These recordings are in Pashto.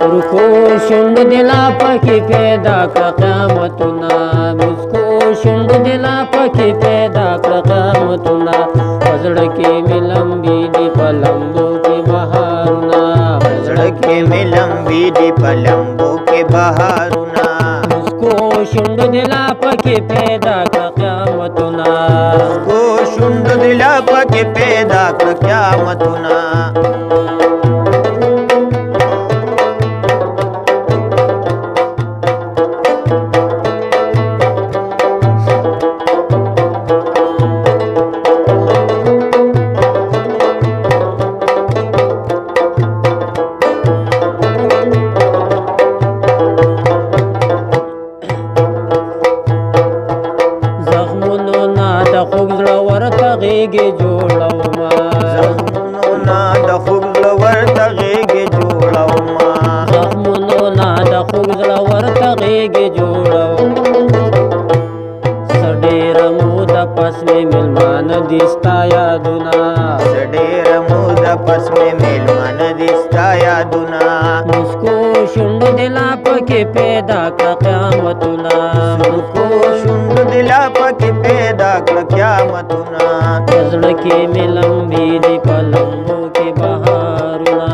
سرکو شند دلا پکی پیدا کړه قیامتونه مسکو شند دلا پکی پیدا کړه قیامتونه پزړه کې ملمبي دی پلمبو کې بهارونه پزړه کې ملمبي دی پلمبو کې بهارونه مسکو شند دلا پکی پیدا کړه قیامتونه مسکو شند دلا پکی پیدا کړه قیامتونه غیږ جوړوما زخمونو نه د خوږ زړه ورته غیږ جوړوما زخمونو نه د خوږ زړه ورته غیږ جوړوما سډېره موده پس مې مېلمانه دي ستا یادونه سډېره موده پس مې مېلمانه دي ستا یادونه مسکو شونډو دې لا پکې پیدا کړه قیامتونه مسکو شونډو دې لا پکې پیدا کړه قیامتونه زړه کې مې لمبي دي په لمبو کې بهارونه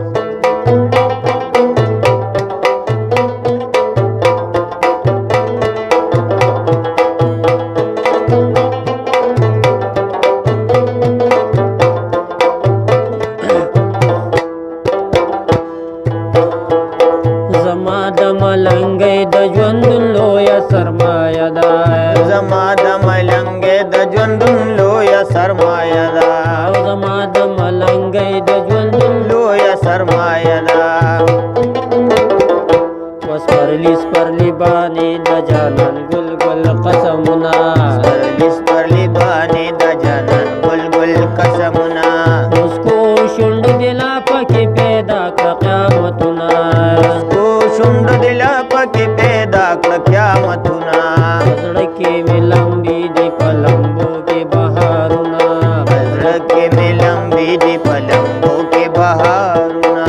زما د ملنګۍ د ژوند لویه سرمایه ده زما د ملنګۍ د ژوند لویه سرمایه ده زما د ملنګۍ د ژوند لویه سرمایه ده وسپرلی سپرلی باندې د جانان ګل ګل قسمونه سپرلی سپرلی باندې د جانان ګل ګل قسمونه مسکو شونډو دې لا پکې پیدا کړه قیامتونه مسکو شونډو دې لا پکې پیدا کړه قیامتونه زړه کې مې لمبي دي په لمبو کې بهارونه زړه کې مې لمبي دي په لمبو کې بهارونه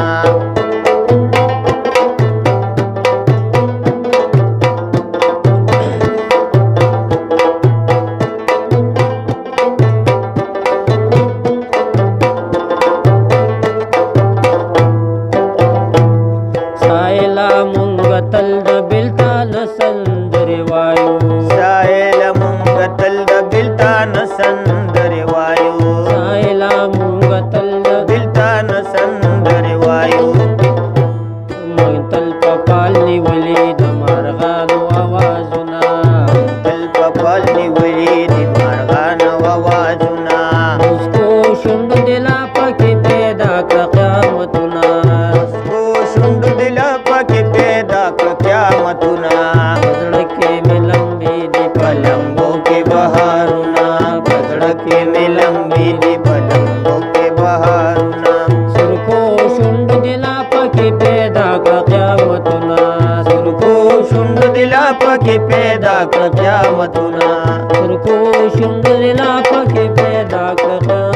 سایلا مونږ تل د بلتان سندرې وایو سایلا مونږ تل د بلتان سندرې وایو سایلا مونږ تل د بلتان سندرې وایو مونږ تل په پال نیولې د مارغانو اوازونه تل په پال نیولې د مارغانو اوازونه مسکو شونډو دې لا پکې پیدا کړه قیامتونه مسکو شونډو دې لا پکې پیدا کړه قیامتونه زړه کې مې لمبي دي په لمبو کې بهارونه زړه کې مې لمبي دي په لمبو کې بهارونه سرکو شونډو دې لا پکې پیدا کړه قیامتونه سرکو شونډو دې لا پکې پیدا کړه قیامتونه سرکو شونډو دې لا پکې پیدا کړه